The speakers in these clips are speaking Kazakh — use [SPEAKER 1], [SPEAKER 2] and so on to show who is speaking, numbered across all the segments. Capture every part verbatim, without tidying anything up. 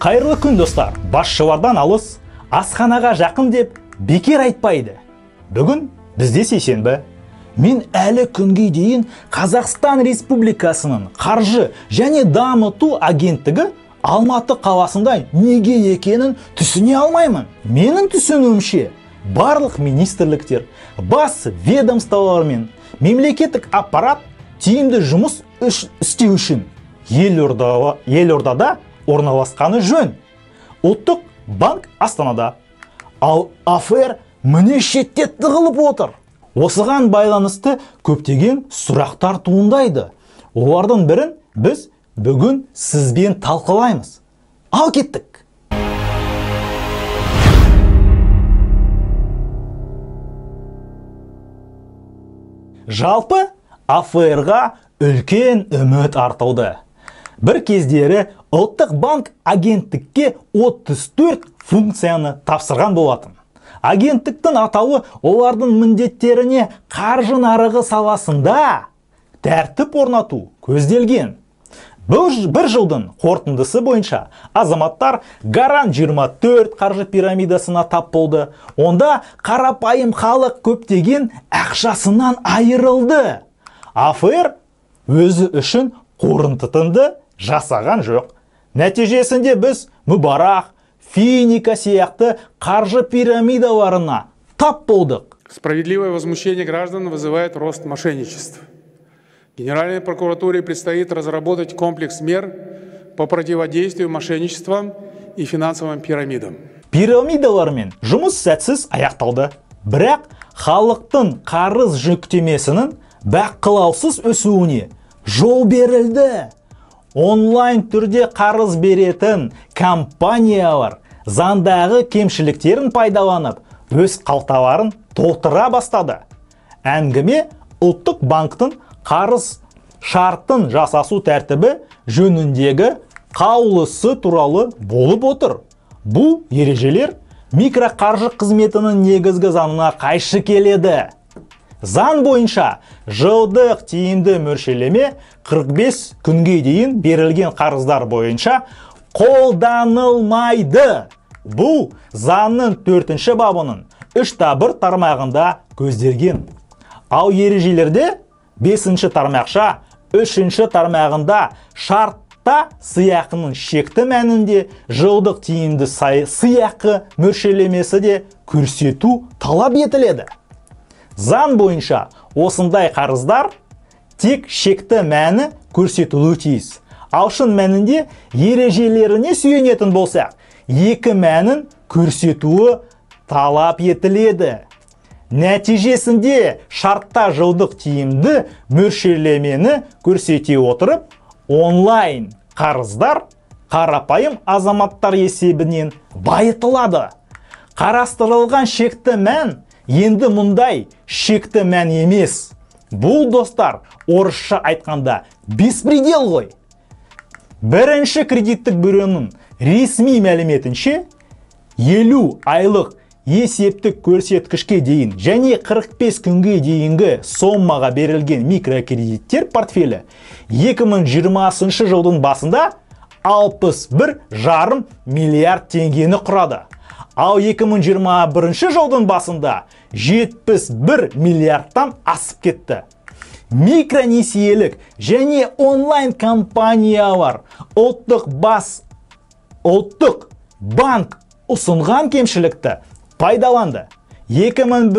[SPEAKER 1] Қайырлы күн достар, басшылардан алыс, асханаға жақын деп бекер айтпайды. Бүгін бізде сейсенбі. Мен әлі күнге дейін Қазақстан Республикасының қаржы және дамыту агенттігі Алматы қаласында неге екенін түсіне алмаймын. Менің түсінуімше, барлық министрліктер, бас ведомстволар мен мемлекеттік аппарат тиімді жұмыс істеу үшін елордада орналасқаны жөн. Ұлттық банк Астанада, ал АФР міне шетте тығылып отыр. Осыған байланысты көптеген сұрақтар туындайды. Олардың бірін біз бүгін сізбен талқылаймыз. Ал кеттік. Жалпы АФР-ға үлкен үміт артылды. Бір кездері Ұлттық банк агенттікке отыз төрт функцияны тапсырған болатын. Агенттіктің атауы олардың міндеттеріне қаржы нарығы саласында тәртіп орнату көзделген. Бір жылдың қорытындысы бойынша азаматтар Гарант жиырма төрт қаржы пирамидасына тап болды. Онда қарапайым халық көптеген ақшасынан айырылды. АФР өзі үшін қорытындыны жасаған жоқ. Нәтижесінде біз Мүбарақ, Финика сияқты қаржы пирамидаларына тап болдық.
[SPEAKER 2] Справедливое возмущение граждан вызывает рост мошенничества. Генеральной прокуратуре предстоит разработать комплекс мер по противодействию мошенничествам и финансовым пирамидам.
[SPEAKER 1] Пирамидалармен жұмыс сәтсіз аяқталды. Бірақ халықтың қарыз жүктемесінің бақылаусыз өсуіне жол берілді. Онлайн түрде қарыз беретін компаниялар заңдағы кемшіліктерін пайдаланып, өз қалталарын толтыра бастады. Әңгіме Ұлттық банктың қарыз шартын жасасу тәртібі жөніндегі қаулысы туралы болып отыр. Бұл ережелер микроқаржы қызметінің негізгі заңына қайшы келеді. Заң бойынша жылдық тиімді мөлшерлеме қырық бес күнге дейін берілген қарыздар бойынша қолданылмайды. Бұл заңның төртінші бабының үш та бір тармағында көзделген. Ал ережелерде бесінші тармақша үшінші тармағында шартта сыйақының шекті мәнінде жылдық тиімді сыйақы мөлшерлемесі де көрсету талап етіледі. Заң бойынша осындай қарыздар тек шекті мәні көрсетілуі тиіс. Ал шын мәнінде ережелеріне сүйенетін болсақ, екі мәнін көрсетуі талап етіледі. Нәтижесінде шартта жылдық тиімді мөлшерлемені көрсете отырып, онлайн қарыздар қарапайым азаматтар есебінен байытылады. Қарастырылған шекті мән енді мұндай шекті мән емес. Бұл достар орысша айтқанда беспредел ғой. Бірінші кредиттік бюроның ресми мәліметінше елу айлық есептік көрсеткішке дейін және қырық бес күнге дейінгі сомаға берілген микрокредиттер портфелі екі мың жиырмасыншы жылдың басында алпыс бір жарым миллиард теңгені құрады. Ал екі мың жиырма бірінші жылдың басында жетпіс бір миллиардтан асып кетті. Микронесиелік және онлайн компаниялар ұлттық бас ұлттық банк ұсынған кемшілікті пайдаланды. екі мың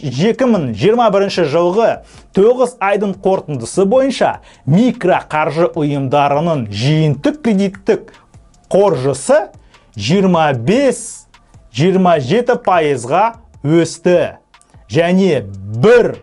[SPEAKER 1] жиырма бірінші жылғы тоғыз айдың қорытындысы бойынша микроқаржы ұйымдарының жиынтық кредиттік қаржысы жиырма бес жиырма жеті пайызға өсті және бір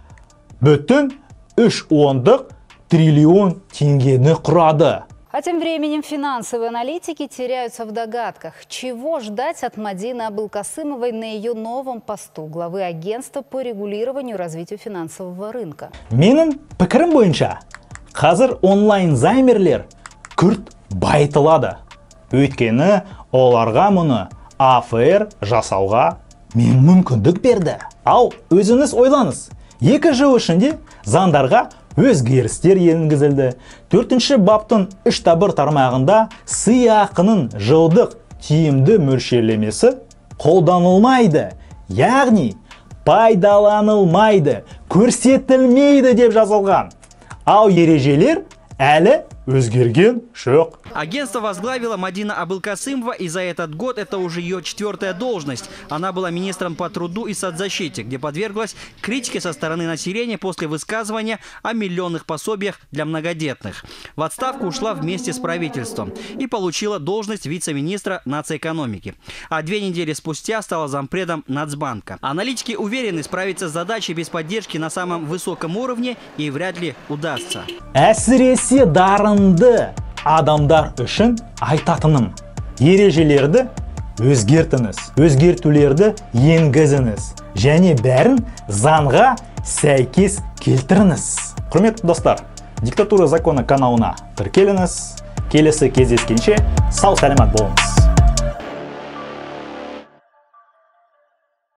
[SPEAKER 1] бүтін үш ондық триллион теңгені құрады.
[SPEAKER 3] А тем временем финансовые аналитики теряются в догадках. Чего ждать от Мадины Абылкасымовой на ее новом посту главы агентства по регулированию и развитию финансового рынка?
[SPEAKER 1] Менің пікірім бойынша, қазір онлайн займерлер күрт байытылады. Өйткені оларға мұны АФР жасауға мен мүмкіндік берді. Ал өзіңіз ойлаңыз, екі жыл ішінде заңдарға өзгерістер енгізілді. Төртінші баптың үш та бір тармағында сыйақының жылдық тиімді мөлшерлемесі қолданылмайды, яғни пайдаланылмайды, көрсетілмейді деп жазылған. Ал ережелер әлі өзгерген жоқ.
[SPEAKER 4] Агентство возглавила Мадина Абылкасымова, и за этот год это уже ее четвертая должность. Она была министром по труду и соцзащите, где подверглась критике со стороны населения после высказывания о миллионных пособиях для многодетных. В отставку ушла вместе с правительством и получила должность вице-министра нацэкономики. А две недели спустя стала зампредом Нацбанка. Аналитики уверены, справиться с задачей без поддержки на самом высоком уровне ей вряд ли удастся.
[SPEAKER 1] Әсіресе дарынды адамдар үшін айтатыным: ережелерді өзгертіңіз, өзгертулерді енгізіңіз және бәрін заңға сәйкес келтіріңіз. Құрметті достар, Диктатура закона каналына тіркеліңіз. Келесі кездескенше сау саламат болыңыз.